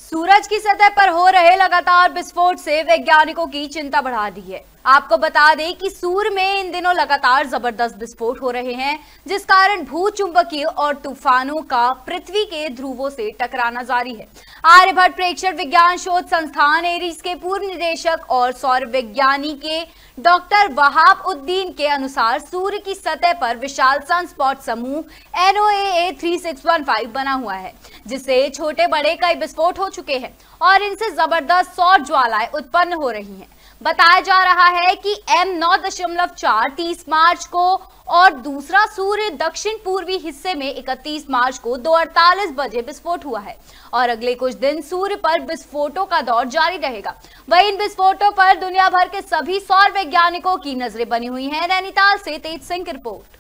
सूरज की सतह पर हो रहे लगातार विस्फोट से वैज्ञानिकों की चिंता बढ़ा दी है। आपको बता दें कि सूर्य में इन दिनों लगातार जबरदस्त विस्फोट हो रहे हैं, जिस कारण भूचुंबकीय और तूफानों का पृथ्वी के ध्रुवों से टकराना जारी है। आर्यभट्ट प्रेक्षण विज्ञान शोध संस्थान एरीज के पूर्व निदेशक और सौर विज्ञानी के डॉक्टर वहाब उद्दीन के अनुसार सूर्य की सतह पर विशाल सनस्पॉट समूह NOAA 3615 बना हुआ है, जिससे छोटे बड़े कई विस्फोट हो चुके हैं और इनसे जबरदस्त सौर ज्वालाएं उत्पन्न हो रही हैं। बताया जा रहा है कि M9.4 30 मार्च को और दूसरा सूर्य दक्षिण पूर्वी हिस्से में 31 मार्च को 2:48 बजे विस्फोट हुआ है और अगले कुछ दिन सूर्य पर विस्फोटों का दौर जारी रहेगा। वहीं इन विस्फोटों पर दुनिया भर के सभी सौर वैज्ञानिकों की नजरें बनी हुई हैं। नैनीताल से तेज सिंह की रिपोर्ट।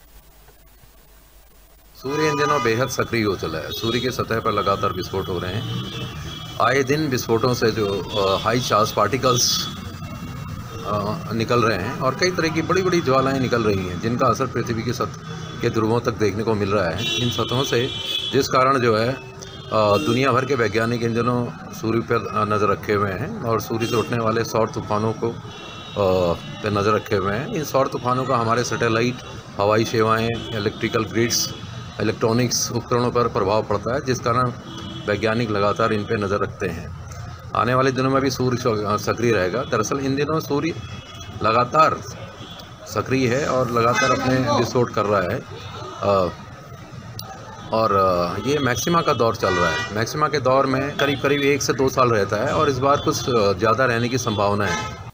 सूर्य इन दिनों बेहद सक्रिय हो चला है। सूर्य की सतह पर लगातार विस्फोट हो रहे हैं। आए दिन विस्फोटों से जो हाई चार्ज पार्टिकल्स निकल रहे हैं और कई तरह की बड़ी बड़ी ज्वालाएं निकल रही हैं, जिनका असर पृथ्वी की सतह के ध्रुवों तक देखने को मिल रहा है। इन सतहों से जिस कारण जो है दुनिया भर के वैज्ञानिक इन दिनों सूर्य पर नज़र रखे हुए हैं और सूर्य से उठने वाले सौर तूफानों को पे नज़र रखे हुए हैं। इन सौर तूफानों का हमारे सैटेलाइट, हवाई सेवाएं, इलेक्ट्रिकल ग्रिड्स, इलेक्ट्रॉनिक्स उपकरणों पर प्रभाव पड़ता है, जिस कारण वैज्ञानिक लगातार इन पर नज़र रखते हैं। आने वाले दिनों में भी सूर्य सक्रिय रहेगा। दरअसल इन दिनों सूर्य लगातार सक्रिय है और लगातार अपने विस्फोट कर रहा है और ये मैक्सिमा का दौर चल रहा है। मैक्सिमा के दौर में करीब करीब 1 से 2 साल रहता है और इस बार कुछ ज़्यादा रहने की संभावना है।